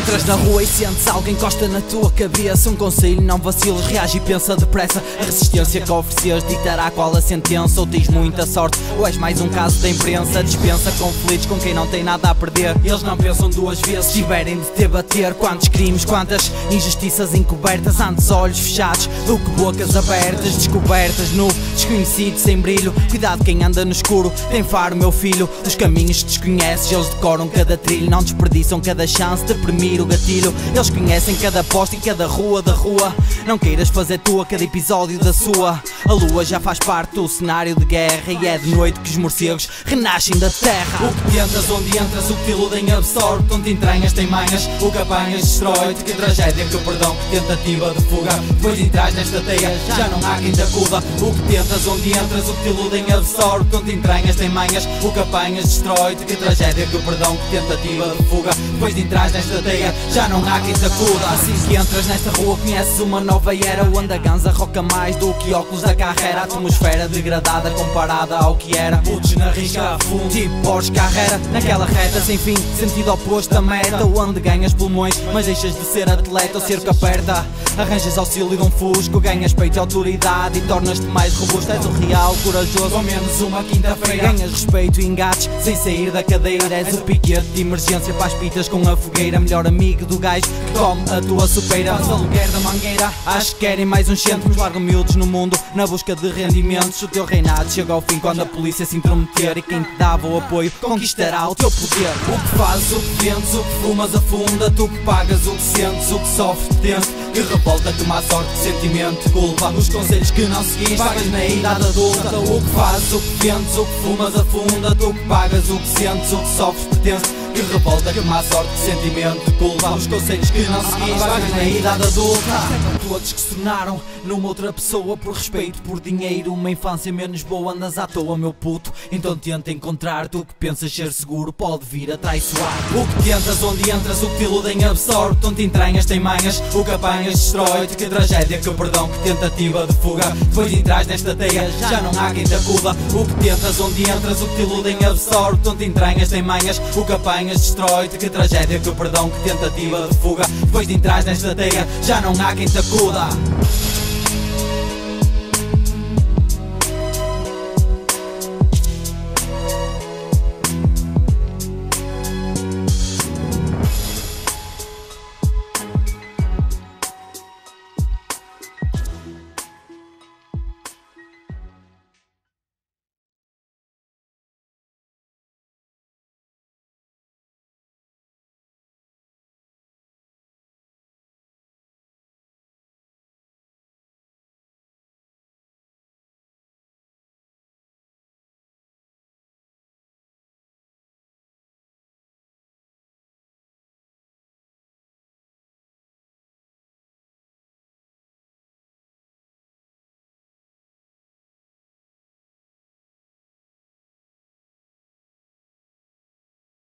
Entras na rua e sentes alguém encosta na tua cabeça. Um conselho, não vaciles, reage e pensa depressa. A resistência que ofereces ditará qual a sentença. Ou tens muita sorte, ou és mais um caso da imprensa. Dispensa conflitos com quem não tem nada a perder. Eles não pensam duas vezes se tiverem de te bater. Quantos crimes, quantas injustiças encobertas, antes olhos fechados do que bocas abertas. Descobertas no desconhecido sem brilho. Cuidado quem anda no escuro, tem faro meu filho. Dos caminhos que desconheces, eles decoram cada trilho. Não desperdiçam cada chance de premir o gatilho. Eles conhecem cada poste e cada rua da rua. Não queiras fazer tua cada episódio da sua. A lua já faz parte do cenário de guerra. E é de noite que os morcegos renascem da terra. O que tentas, onde entras, o que te iludem absorve. Onde entranhas tem manhas, o que apanhas destrói-te. Que tragédia, que perdão, que tentativa de fuga. Depois entras nesta teia, já não há quem te acuda. O que tentas, onde entras, o que te iludem absorve. Onde entranhas tem manhas, o que apanhas destrói-te. Que tragédia, que perdão, que tentativa de fuga. Depois de entras nesta teia, já não há quem te acuda. Assim que entras nesta rua conheces uma nova era, onde a ganza roca mais do que óculos da carreira. A atmosfera degradada comparada ao que era. Putos na risca a fundo, tipo Porsche Carrera. Naquela reta sem fim, sentido oposto à meta. Onde ganhas pulmões, mas deixas de ser atleta. O cerco aperta, arranjas auxílio de um fusco. Ganhas peito e autoridade e tornas-te mais robusto. És o real corajoso, ao menos uma quinta-feira. Ganhas respeito e engates, sem sair da cadeira. És o piquete de emergência para as pitas com a fogueira. Melhor amigo do gajo que come a tua sopeira. Mas aluguer da mangueira, acho que querem mais uns centros. Largam miúdos no mundo, na busca de rendimentos. O teu reinado chega ao fim quando a polícia se intrometer. E quem te dava o apoio conquistará o teu poder. O que fazes, o que vendes, o que fumas afunda. Tu que pagas, o que sentes, o que sofres tenso. Que revolta, que má sorte, que sentimento de culpa. Os conselhos que não seguis, pagas na idade adulta. O que fazes, o que vendes, o que fumas afunda. Tu que pagas, o que sentes, o que sofres pertence. Que revolta, que má sorte, que sentimento de culpa. Os conselhos que não seguis, pagas na idade adulta. Todos que se tornaram numa outra pessoa por respeito, por dinheiro. Uma infância menos boa, andas à toa, meu puto. Então tenta encontrar, tu que pensas ser seguro pode vir a traiçoar. O que tentas, onde entras, o que te iludem absorve. Onde entranhas tem manhas, o que apanhas destrói-te. Que tragédia, que perdão, que tentativa de fuga. Depois de entras nesta teia, já não há quem te acuda. O que tentas, onde entras, o que te iludem absorve. Onde entranhas tem manhas, o que apanhas destrói-te. Que tragédia, que perdão, que tentativa de fuga. Depois de entras nesta teia, já não há quem te acuda.